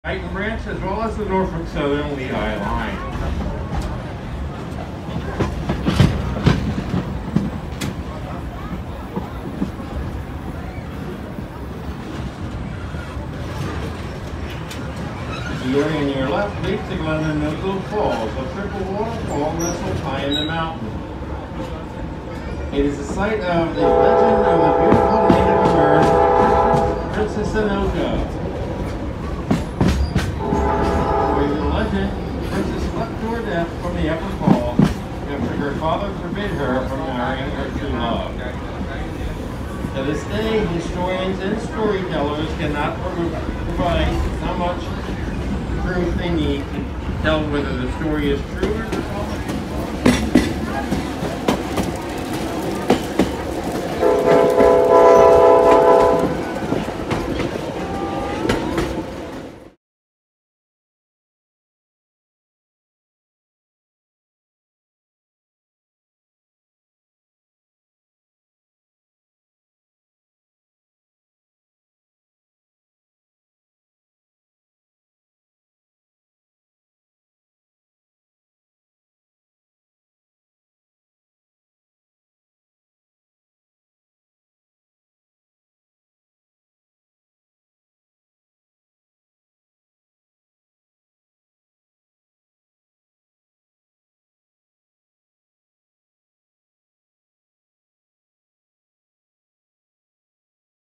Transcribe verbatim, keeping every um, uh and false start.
Titan Branch as well as the Norfolk Southern Lehigh line. Here in your left leads to Glendenville Falls, a triple waterfall nestled high in the mountain. It is the site of the legend of the beautiful Native American Princess Anoka. According to the legend, the princess slept to her death from the upper fall after her father forbid her from marrying her true love. To this day, historians and storytellers cannot provide how much proof they need to tell whether the story is true or false.